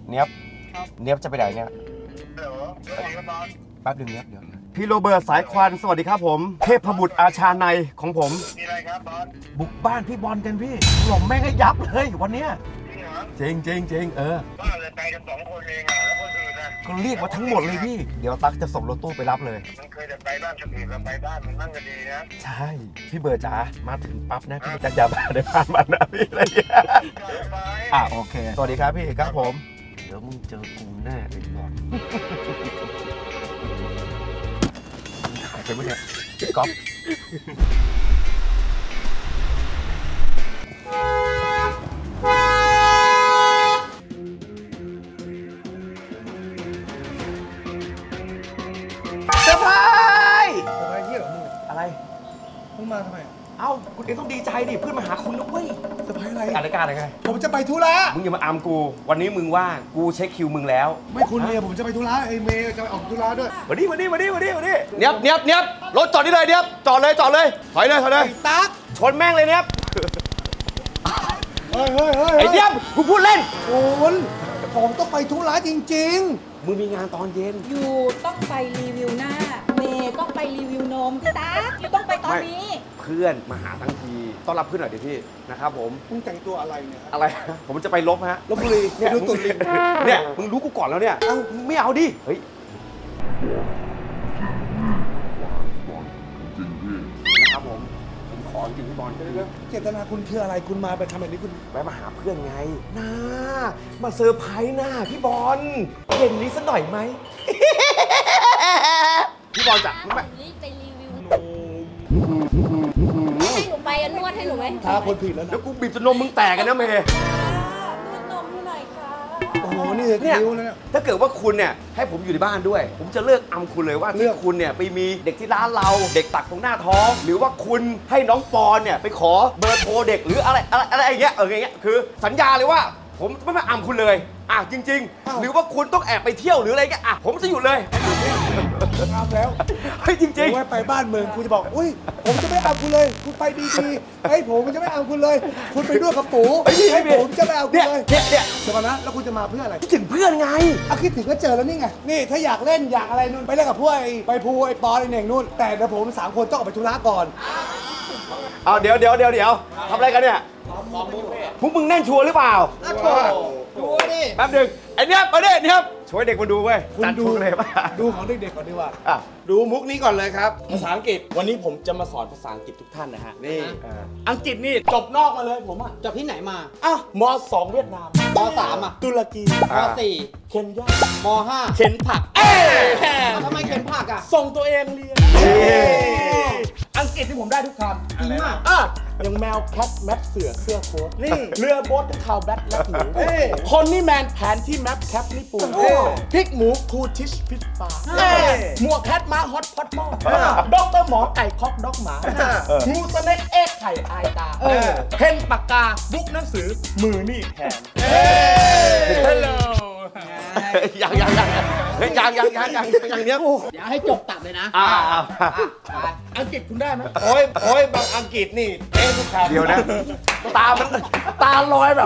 เนียบจะไปไหนเนี่ยแป๊บนึงเนียบเดี๋ยวพี่โรเบิร์ตสายควันสวัสดีครับผมเทพบุตรอาชาในของผมมีอะไรครับบอสบุกบ้านพี่บอลกันพี่หล่อมแม่งให้ยับเลยวันเนี้ยจริงบ้านเลยไปกัน2 คนเองอ่ะแล้วคนอื่นนะก็เรียกมาทั้งหมดเลยพี่เดี๋ยวตั๊กจะส่งรถตู้ไปรับเลยมันเคยจะไปบ้านคนอื่นแล้วไปบ้านมันนั่งกันดีนะใช่พี่เบิร์ตจ๋ามาถึงปั๊บนะพี่จะอย่ามาในบ้านมันนะพี่อะไรอย่างเงี้ยโอเคสวัสดีครับพี่ครับผมเดี๋ยวมึงเจอกูแน่ไอ้บอลหายไปไหมเนี่ยก๊อฟเซอร์ไพรส์ที่เหรอมึงอะไรมึงมาทำไมเอ้าคุณเองต้องดีใจดิเพื่อนมาหาคุณนะเว้ยเซอร์ไพรส์อะไรอะไรกันอะไรผมจะไปธุระมึงอย่ามาอามกูวันนี้มึงว่างกูเช็คคิวมึงแล้วไม่คุณเมย์ผมจะไปธุระไอ้เมย์จะไปออกธุระด้วยวันนี้เนียบรถจอดนี่เลยเนียบจอดเลยถอยเลยตั๊กชนแม่งเลยเนียบเฮ้ยไอ้เนียบกูพูดเล่นคุณผมต้องไปธุระจริงๆมึงมีงานตอนเย็นอยู่ต้องไปรีวิวหน้าเมย์ต้องไปรีวิวนมพี่ตั๊กอยู่ต้องไปตอนนี้เพื่อนมาหาทั้งทีต้อนรับเพื่อนหน่อยดิพี่นะครับผมมึงแต่งตัวอะไรเนี่ยอะไรผมจะไปลบบุรีเนี่ยดูตุ่นลิงเนี่ยมึงรู้กูก่อนแล้วเนี่ยไม่เอาดิเฮ้ยนะครับผมขอจริงพี่บอลเจตนาคุณคืออะไรคุณมาไปทำแบบนี้คุณแวะมาหาเพื่อนไงน่ามาเซอร์ไพรส์หน้าพี่บอลเย็นนี้สักหน่อยไหมพี่บอลจะไปรีวิวนมให้หนูไปนวดให้หนูไหมถ้าคนผิดแล้วนะแล้วกูบีบจนนมมึงแตกกันนะเมย์นวดนมหน่อยค่ะโอ้โหนี่เนี่ยถ้าเกิดว่าคุณเนี่ยให้ผมอยู่ในบ้านด้วยผมจะเลือกอำคุณเลยว่าที่คุณเนี่ยไปมีเด็กที่ร้านเราเด็กตักตรงหน้าท้องหรือว่าคุณให้น้องปอนเนี่ยไปขอเบอร์โทรเด็กหรืออะไรอย่างเงี้ยอย่างเงี้ยคือสัญญาเลยว่าผมไม่มาอำคุณเลยจริงๆหรือว่าคุณต้องแอบไปเที่ยวหรืออะไรเงี้ยผมจะหยุดเลยอำแล้วเฮ้ยจริงๆไปบ้านเมืองคุณจะบอกอุ้ยผมจะไม่อำคุณเลยคุณไปดีๆให้ผมจะไม่อำคุณเลยคุณไปด้วยกับปู่ให้ผมจะไม่อำคุณเลยเนี่ยเดี๋ยวก่อนนะแล้วคุณจะมาเพื่ออะไรคิดถึงเพื่อนไงคิดถึงก็เจอแล้วนี่ไงนี่ถ้าอยากเล่นอยากอะไรนู่นไปเล่นกับพวกไปภูไอ้ปอไอ้เน่งนู่นแต่เดี๋ยวผม3 คนต้องออกไปธุระก่อนเดี๋ยวทำอะไรกันเนี่ยพวกมึงแน่นชัวร์หรือเปล่าดูดิแป๊บนึงไอ้เนี้ยมาดิเนี่ยช่วยเด็กมาดูเว้ยคุณดูเลยป่ะดูของเด็กๆก่อนดีกว่าดูมุกนี้ก่อนเลยครับภาษาอังกฤษวันนี้ผมจะมาสอนภาษาอังกฤษทุกท่านนะฮะนี่อังกฤษนี่จบนอกมาเลยผมจบที่ไหนมาม . 2 เวียดนามม.3 ตุรกีม.4 เคนยาม .5 เข็นผักทำไมเข็นผักส่งตัวเองเรียนอังกฤษที่ผมได้ทุกคำจริงมากอย่างแมวแคทแมปเสือเสื้อโค้ทนี่เรือโบ๊ทที่ข่าวแบทและหนูคนนี่แมนแผนที่แมปแคปนี่ปูพริกหมูคูทิชพิษปลาหมวกแคทม้าฮอตพอตหม้อด็อกเตอร์หมอไก่คอกด็อกหมางูสเน็กเอ็กไข่ไอตาเพนปากกาบุ๊กหนังสือมือนี่แทนฮัลโหลยังเนี้ยเดี๋ยวให้จบตัดเลยนะอังกฤษคุณได้ไหมโอ้ยบางอังกฤษนี่เอ๊ะทุกคำเดียวนะตาลอยแบบ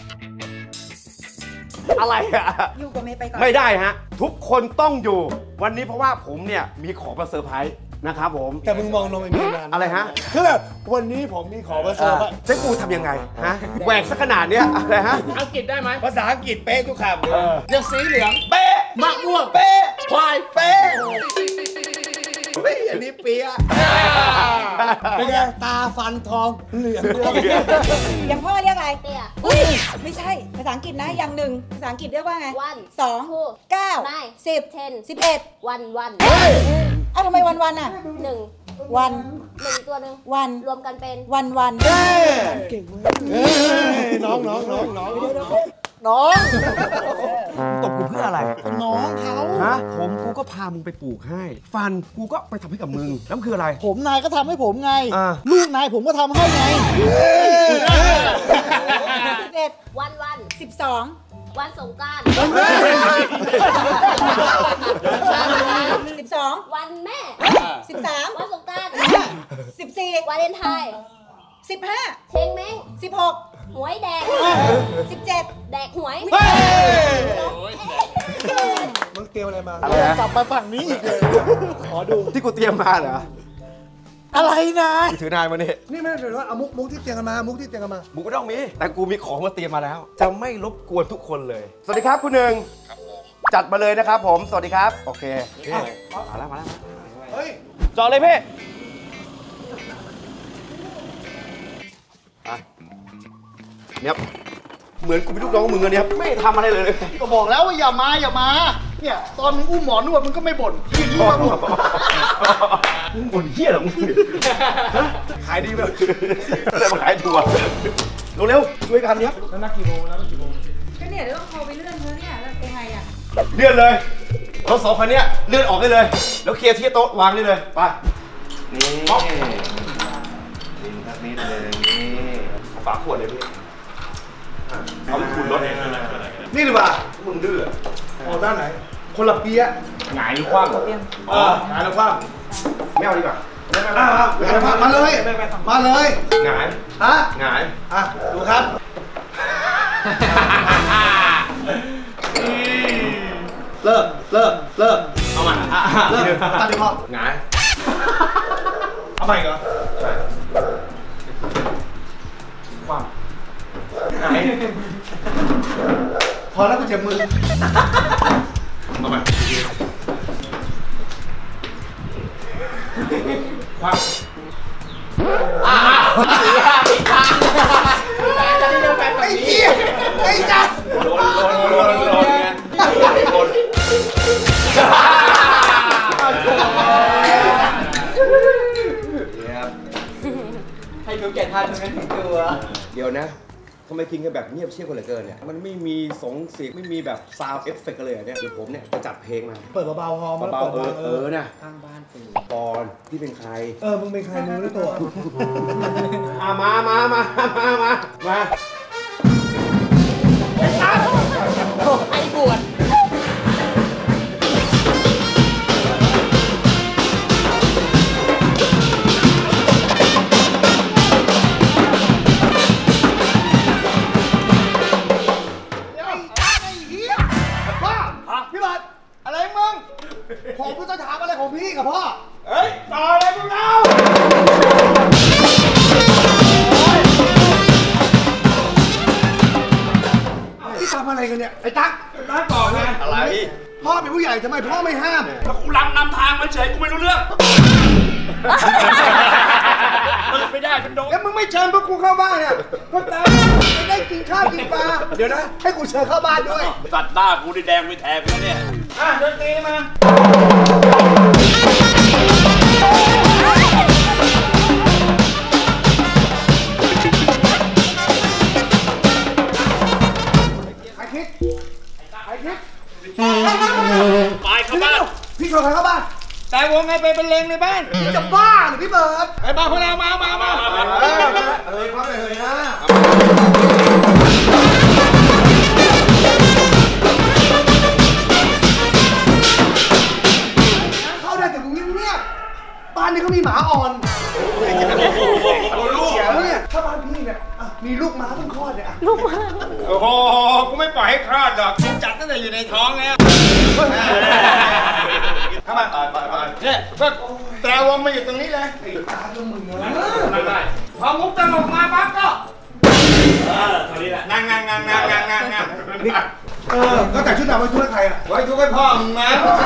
อะไรอยู่กับเมย์ไปก่อนไม่ได้ฮะทุกคนต้องอยู่วันนี้เพราะว่าผมเนี่ยมีของมาเซอร์ไพรส์นะครับผมแต่มึงมองนมไม่นานอะไรฮะคือแบบวันนี้ผมมีของมาเซอร์ไพรส์เจ๊กูทำยังไงฮะแหวกสักขนาดเนี้ยอะไรฮะอังกฤษได้ไหมภาษาอังกฤษเป๊ะทุกคำอย่างสีเหลืองเป๊ะมะม่วงเป๊ะควายเป๊ะอันนี้เปียเป็นไงตาฟันทองเหลืองอย่างพ่อเรียกอะไรเตี้ยไม่ใช่ภาษาอังกฤษนะอย่าง1ภาษาอังกฤษเรียกว่าไง2 9 10 11 วันทำไมวันอ่ะ 1 วัน 1ตัวนึงวันรวมกันเป็นวันเก่งมากน้องตบกูเพื่ออะไรน้องเขาผมกูก็พามึงไปปลูกให้ฟันกูก็ไปทำให้กับมึงแล้วคืออะไรผมนายก็ทำให้ผมไงลูกนายผมก็ทำให้ไง 11วัน 12 วันสงกรานต์ 12 วันแม่ 13 วันสงกรานต์ 14 วาเลนไทน์ 15 เชงเม้ง 16 หวยแดง 17 แดกหวยน้รียมอะไรมาอะไรนะกลับมาฝั่งนี้อีกเลย ขอดูที่กูเตรียมมาเหรออะไรนะกูถือนายมาเนี่ยนี่ไม่ได้เลยว่าเอามุกที่เตรียมกันมามุกที่เตรียมกันมามึงไม่ต้องมี แต่กูมีของมาเตรียมมาแล้ว จะไม่รบกวนทุกคนเลย สวัสดีครับคุณหนึ่งจัดมาเลยนะครับผม สวัสดีครับ โอเคมาแล้วเฮ้ยจอเลยพี่อ่ะเนี่ยเหมือนกูเป็นลูกน้องมึงอะเนี่ยไม่ทำอะไรเลยก็บอกแล้วว่าอย่ามาเนี่ยตอนมึงอุ้มหมอนวดมึงก็ไม่บ่นอย่างนี้มาบ่นมึงบ่นเหี้ยเหรอมึงขายดีแบบอะไรมาขายถั่วเร็วๆช่วยกันเนี่ยก็เนี่ยเดี๋ยวต้องโทรไปเลื่อนเขาเนี่ยแล้วยังไงอ่ะเลื่อนเลยรถสองคันเนี้ยเลื่อนออกได้เลย แล้วเคลียร์ที่โต๊ะวางได้เลยไปนี่ดินสักนิดนึงนี่ฝาขวดเลยพี่เอาไปขุดรถเองนี่หรือเปล่ามึงดื้อออกด้านไหน คนละเปียะหงายหรือคว่ำหงายหรือคว่ำไม่เอาดีกว่ามาเลยมาเลยหงายฮะหงายอ่ะดูครับ เลิกเอาใหม่เลิกตัดดิพอหงายเอาใหม่เหรอใช่คว่ำหงายพอแล้วกูเจ็บมือเอาใหม่คว่ำไอ้เหี้ยไอ้จัดโดนไงโดนให้ดูแก่ท่านมันถึงตัวเดี๋ยวนะทำไมกินกันแบบเงียบเชียบกันเหลือเกินเนี่ยมันไม่มีสงเสียงไม่มีแบบซาวด์เอฟเฟกต์กันเลยเนี่ยเดี๋ยวผมเนี่ยจะจัดเพลงมาเปิดเบาๆพอเบาๆนะข้างบ้านตื่นปอนที่เป็นใครมึงเป็นใครมึงรู้ตัวมาไอ้บวชพี่บัตรอะไรมึง ผมก็จะถามอะไรของพี่กับพ่อเฮ้ยต่อเลยพวกเราพี่ทำอะไรกันเนี่ย ไอ้ตั๊กต่อไงอะไรพ่อเป็นผู้ใหญ่ทำไมพ่อไม่ห้ามแล้วกูรำนำทางมาเฉยกูไม่รู้เรื่องไม่ได้เป็นโดนแล้วมึงไม่เชิญพวกกูเข้าบ้านเนี่ยพวกเราไม่ได้กินข้าวกินปลา เดี๋ยวนะ ให้กูเชิญเข้าบ้านด้วยตัดหน้ากูได้แดงไปแทนไปแล้วเนี่ยดนตรีมาใครคิดไปเข้าบ้านพี่ชวนใครเข้าบ้านแต่วงไงไปเป็นเลงในบ้านจะบ้าหรือพี่เบิร์ดไอ้บ้าพวกเรามาเข้าไปเลยนะเข้าได้แต่มึงเงียบๆบ้านนี้เขามีหมาอ่อนเนี่ยถ้าบ้านพี่เนี่ยมีลูกม้าต้องคลอดเนี่ยโอ้โหกูไม่ปล่อยให้คลอดหรอกกูจัดตั้งแต่อยู่ในท้องแล้วเข้ามาเนี่ยก็แต่วงมาอยู่ตรงนี้เลยตาตัวมึงเลยพอมุกตลกมาปั๊บก็ตอนนี้แหละนั่งก็แต่ชุดดำไว้ทุกใครอ่ะไว้ทุกให้พ่อมึงนะ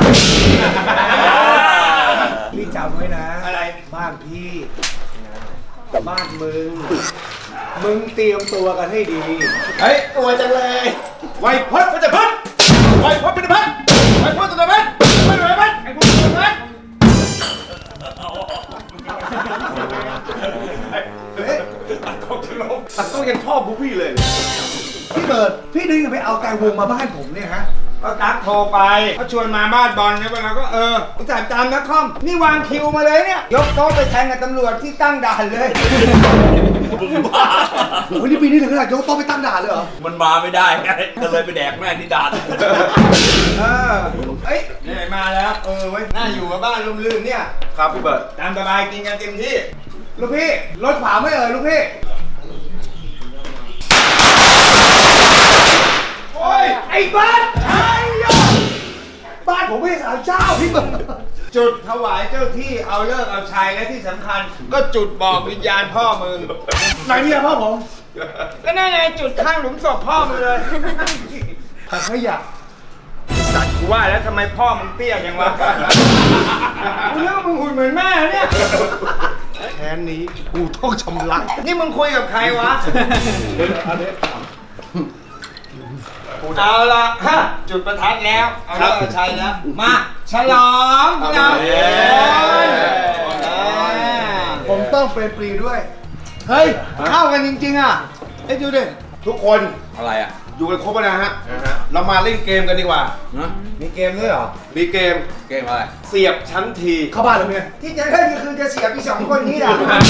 พี่จำไว้นะอะไรบ้านพี่บ้านมึงเตรียมตัวกันให้ดีเฮ้ยตัวจังเลยไวพจน์ก็จะพัดไวพจน์เป็นพัดไวพจน์จะพัดไม่ไหวพัดไอ้พวกจะพัดตัดกล้องยังชอบบูบี้เลยพี่เบิร์ดพี่ดึงไปเอาไก่วงมาบ้านผมเนี่ยฮะก็ตั๊กโทรไปเขาชวนมาบ้านบอลเนี่ยเวลาก็อุตส่าห์จำนะคอมนี่วางคิวมาเลยเนี่ยยกโต๊ะไปแทงกับตำรวจที่ตั้งด่านเลยวันนี้ปีนี้ถึงขนาดยกโต๊ะไปตั้งด่านเลยเหรอมันมาไม่ได้ไงก็เลยไปแดกแม่งที่ด่านเอ้ยนี่มาแล้วเว้ยน่าอยู่กับบ้านร่มรื่นเนี่ยครับพี่เบิร์ดตามสบายกินกันเต็มที่ลูกพี่รถขวาไม่ลูกพี่โอ้ยไอ้เบิร์ดไอ้ยบ้านผมไม่ใช่ศาลเจ้าพี่จุดถวายเจ้าที่เอาเลิกเอาชัยและที่สำคัญ ก็จุดบอกวิญญาณพ่อมึงไหนเนี่ยพ่อผมก็นั่นไงจุดข้างหลุมศพพ่อมึงเลยถังขยะสัตว์กูว่าแล้วทำไมพ่อมึงเตี้ยอย่างวะกูเลือกมึงหุ่นเหมือนแม่เนี่ยแค้นนี้กูต้องชำระนี่มึงคุยกับใครวะ เอาละฮะจุดประทัดแล้วเอาเลิกเอาชัยแล้วมาฉลองพวกเราผมต้องเป็นปรีด้วย เฮ้ยเข้ากันจริงๆอ่ะเอ้ยดูดิทุกคนอะไรอ่ะอยู่กันครบแล้วนะฮะ เรามาเล่นเกมกันดีกว่ามีเกมด้วยเหรอมีเกมเกมอะไรเสียบชั้นทีเข้าบ้านเลยเนี่ยที่จะเล่นก็คือจะเสียบอี2คนนี้แหละ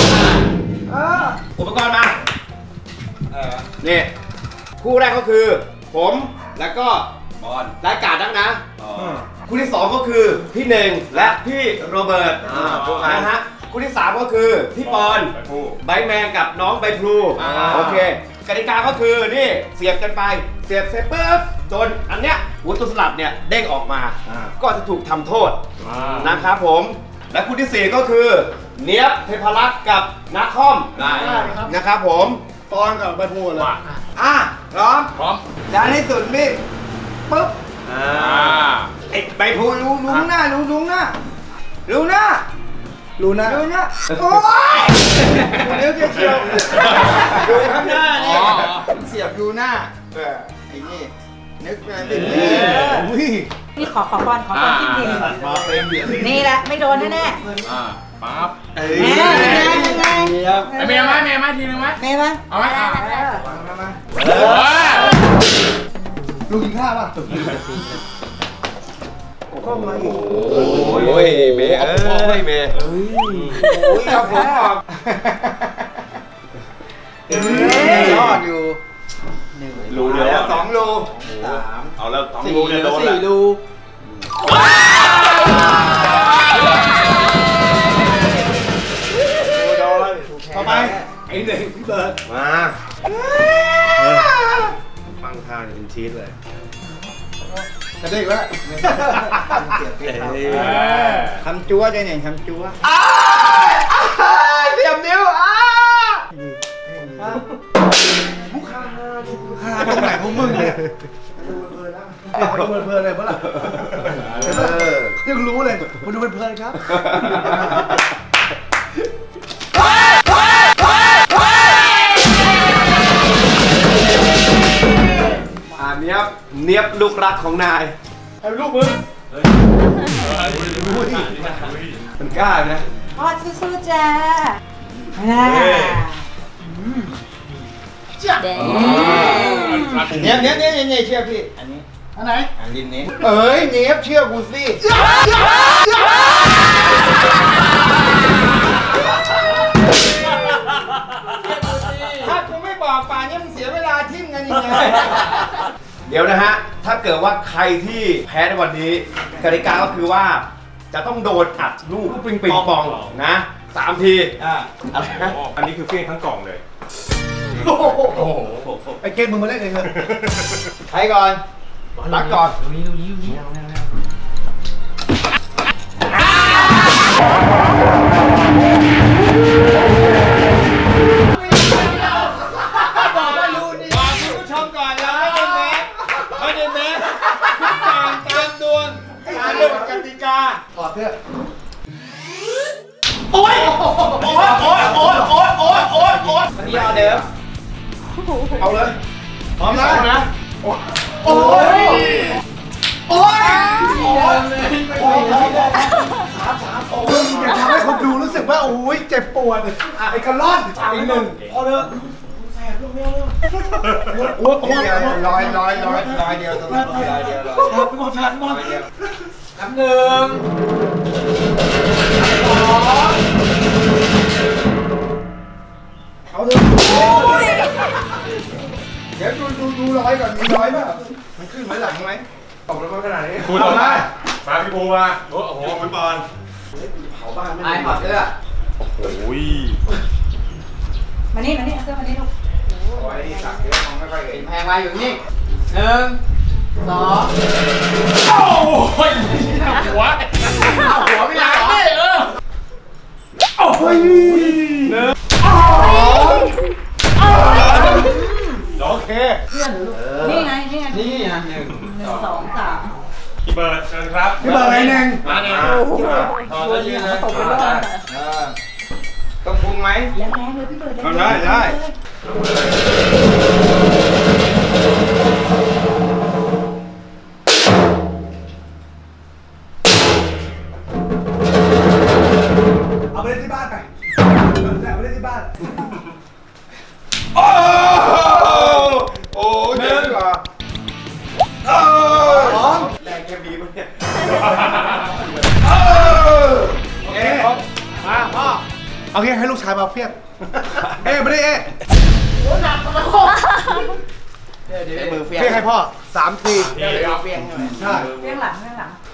อุปกรณ์มานี่คู่แรกก็คือผมแล้วก็บอลรายการนักนะคู่ที่2ก็คือพี่เน่งและพี่โรเบิร์ตนะฮะคู่ที่3ก็คือพี่ปอนใบแมนกับน้องใบพลูโอเคกติกาก็คือนี่เสียบกันไปเสียบเสร็จปุ๊บจนอันเนี้ยวุ้นตัวสลับเนี่ยเด้งออกมาก็จะถูกทำโทษนะครับผมและคู่ที่4ก็คือเนียบเทพรักษ์กับนักคอมนะครับผมปอนกับใบพลูเลยพร้อมพร้อมด้านที่สุดนี่ปุ๊บไอ้ใบพลูรู้หน้ารู้หน้าโอ้ยเดี๋ยวเชียวดูข้างหน้านี่เสียบดูหน้าไอ้นี่นึกมาดินี่ขอก่อนจิ้มทีนึงนี่แหละไม่โดนแน่ปั๊บๆแม่เมียมาทีนึงไหมแม่มาเอาไหมลุงกินข้าวป่ะโอ้ยเมย์เมย์โอ้ยครับผมบอกยอดอยู่รูเดียว2 รู3เอาแล้ว2 รูเนี่ยโดนละ4 รูต่อไปไอ้เด็กพี่เบิร์ดมาฟังท่าเป็นชีสเลยจะได้อีกแล้วทำจั๊วได้เนี่ยทำจั๊วเสียบนิ้วลูกค้าตรงไหนของมึงเนี่ยเพลินเลยเมื่อไหร่ยังรู้เลยมาดูเพลินครับเนียบลูกรักของนายให้ลูกมึงมันกล้านะพอดสู้ๆจ้าแดงเนียบเชื่อพี่อันนี้อันไหนอันลิ้นนี้เอ้ยเนียบเชื่อกูสิถ้ากูไม่บอกป่านนี้มึงเสียเวลาทิ่มกันยังไงเดี๋ยวนะฮะถ้าเกิดว่าใครที่แพ้ในวันนี้กติกาก็คือว่าจะต้องโดนอัดลูกปิงปองนะ3 ทีอะไรนะอันนี้คือเฟี้ยงทั้งกล่องเลยไอ้เกมมึงมาเล่นเองเลยใครก่อนรักก่อนบอกว่ารู้ดิบอกคุณผู้ชมก่อนแล้วไม่ได้แม้ทุกอย่างตามดวงตามกติกาถอดเสื้อโอ๊ยนี่เอาเดิมเอาเลยพร้อมนะโอ้ยมึงอย่าทำให้คนดูรู้สึกว่าโอ้ยเจ็บปวดไอ้กระล่อนอีก 1เอาเลยร้อยเดียวตรงนี้ร้อยเดียวหมดนับ 1 เอาเลยเดี๋ยวดูร้อยก่อนมีร้อยป่ะมันขึ้นไหมหลังไหมตกลงมาขนาดนี้พูดต่อมาพี่ภูมาโอ้โหคุณบอลเผาบ้านไม่ไอ้หมดเสื้อโอ้ยมานี่เสื้อมานี่ลูกโอ้ยสักเยอะมองไม่ค่อยเห็นแพงมาอยู่นี่1 2 โอ้ยหัวไม่ได้โอ้ยโอเคนี่ไงนี่นะ1 1 2 3 พี่เบิร์ดเชิญครับพี่เบิร์ดอะไรหนึ่งมาเนี่ยตัวยืนเลยต้องพุงไหมแรงๆเลยพี่เบิร์ดได้เอาไปเล่นที่บ้านไปเอาไปเล่นที่บ้านโอ้เยอะกว่าแรงแค่บีมั้งเนี่ยโอเคมาพ่อเอางี้ให้ลูกชายมาเพียบไม่ได้มือเฟี้ยงเพียงให้พ่อ3 ทีเฟี้ยงใช่ไหมใช่เรื่องหลัง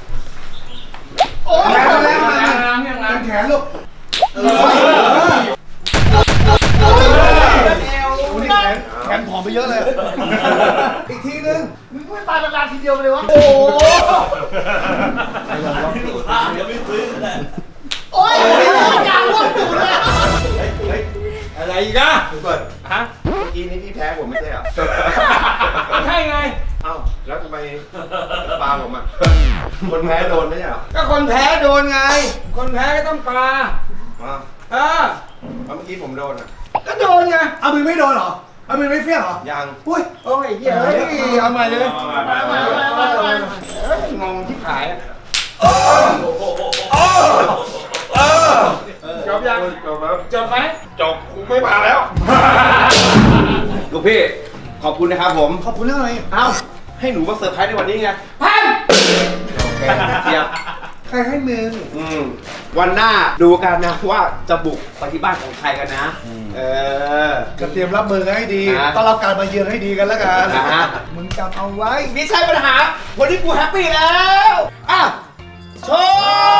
แขนลูกแขนผอมไปเยอะเลยอีกทีนึงมึงไม่ตายนานๆทีเดียวเลยวะโอ้โอ้ยกลางร่วงตูดเลยอะไรอีกอะเปิดฮะเมื่อกี้นี้พี่แพ้ผมไม่ใช่เหรอใช่ไงเอ้าแล้วทำไมปลาผมอ่ะคนแพ้โดนไม่ใช่เหรอก็คนแพ้โดนไง คนแพ้ก็ต้องปลาแล้วเมื่อกี้ผมโดนอ่ะก็โดนไงเอามือไม่โดนเหรอเอามือไม่เฟี้ยงเหรอยังอุ้ยโอ้ยเหี้ยเฮ้ยเอาใหม่เลยงงที่ขายอ่ะจบยังจบไหมจบกูไม่มาแล้วลูกพี่ขอบคุณนะครับผมขอบคุณเรื่องอะไรเอ้าให้หนูมาเซอร์ไพรส์ในวันนี้ไงพันโอเคเทียบใครให้มึงวันหน้าดูกันนะว่าจะบุกไปที่บ้านของใครกันนะก็เตรียมรับมือกันให้ดีนะต้อนรับการมาเยือนให้ดีกันแล้วกันนะฮะมึงจำเอาไว้ไม่ใช่ปัญหาวันนี้กูแฮปปี้แล้วอ่ะโชว์